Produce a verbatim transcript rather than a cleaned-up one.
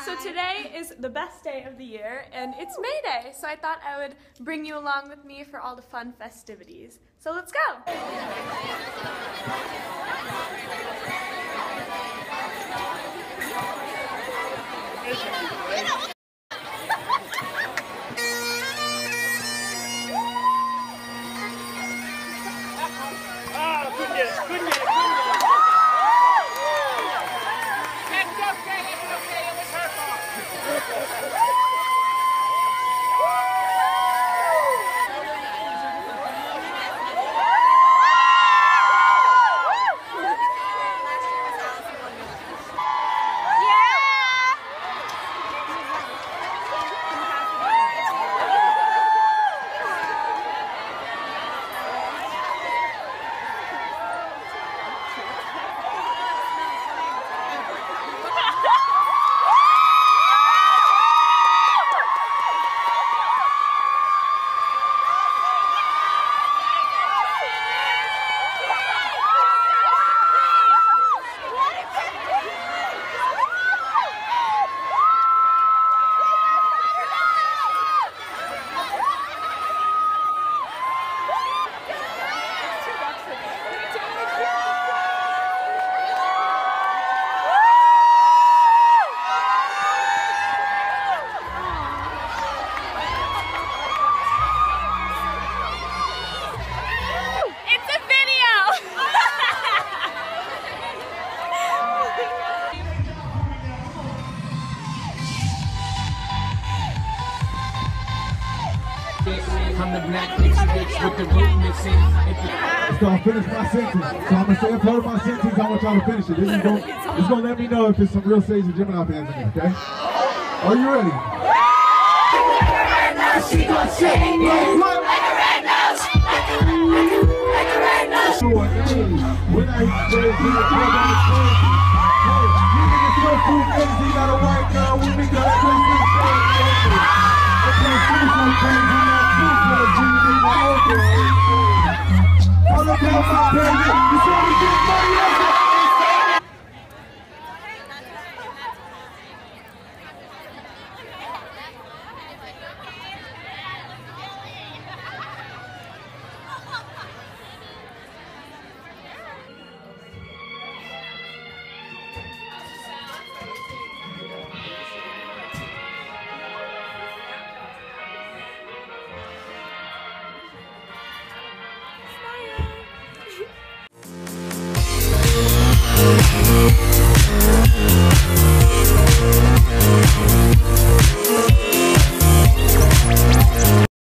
So today is the best day of the year, and it's May Day, so I thought I would bring you along with me for all the fun festivities. So let's go! I'm the black mixed bitch with the root missing. So I'll finish my sentence. So I'm gonna say a part of my sentence. I want y'all to finish it. This is gonna, this is gonna let me know if there's some real Sage the Gemini fans in there, okay? Are you ready? Right now, she gon' sing it. Like a red nose. Like a, like a, like a red nose. When I say,